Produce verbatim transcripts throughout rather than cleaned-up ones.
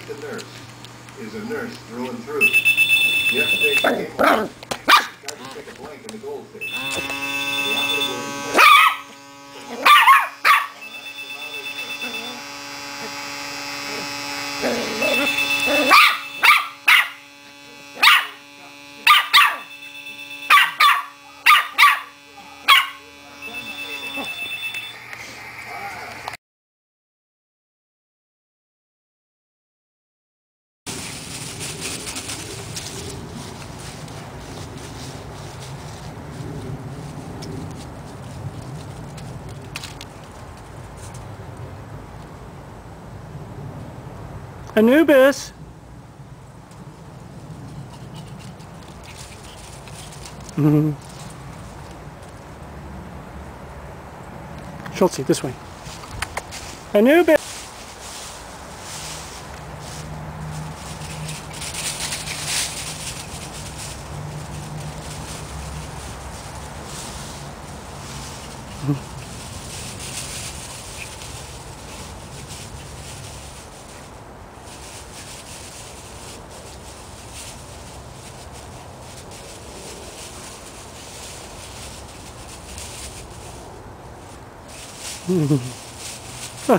quite the nurse. Is a nurse through and through. Yesterday she came home, tried to take a blank in the goldfish. The operative was nurse. Anubis! Mm-hmm. Schultze, this way. Anubis! Huh.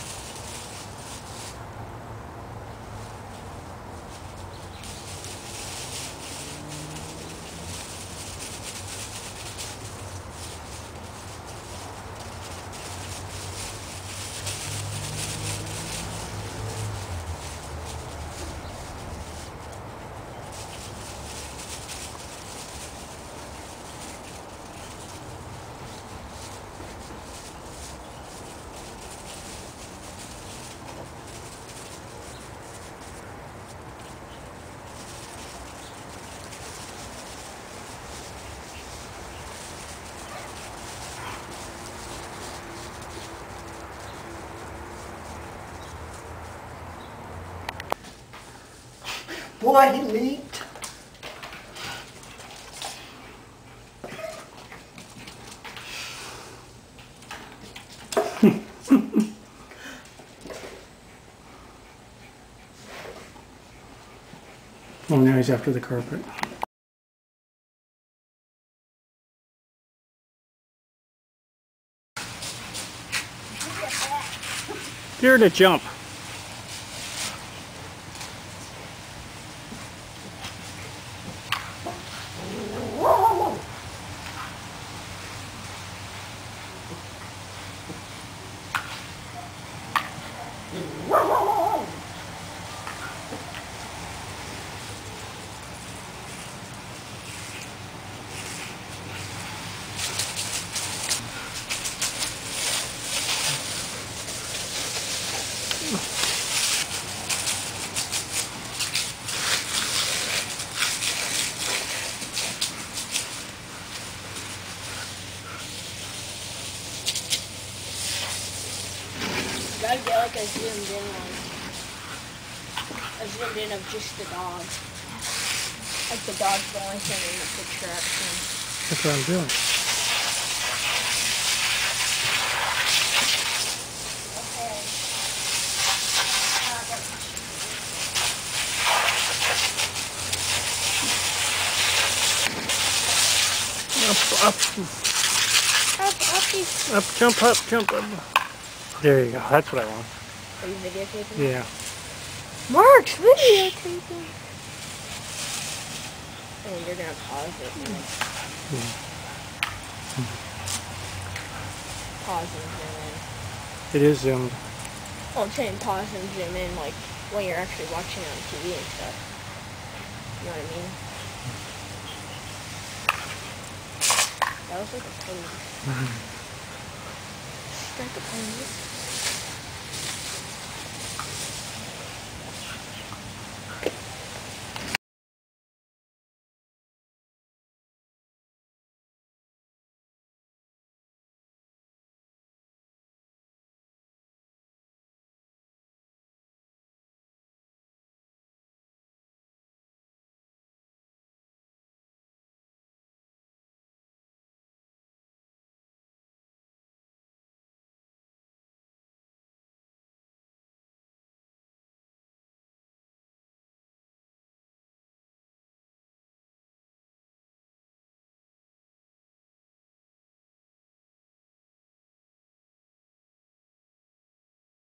Boy, he leaked. Oh, now he's after the carpet. Here to jump. Gotta get like a zoomed in one. A zoomed in of just the dog. Like the dog's the only thing in the picture actually. That's what I'm doing. Up, up. Up, uppy. Up, jump up, jump up. There you go, that's what I want. Are you videotaping? Yeah. Mark's videotaping. Oh, you're gonna pause it. Mm. Pause and zoom in. It is zoomed. Well, I'm saying pause and zoom in like when you're actually watching it on T V and stuff. You know what I mean? That was like a pose. Mm-hmm. Strike a pose.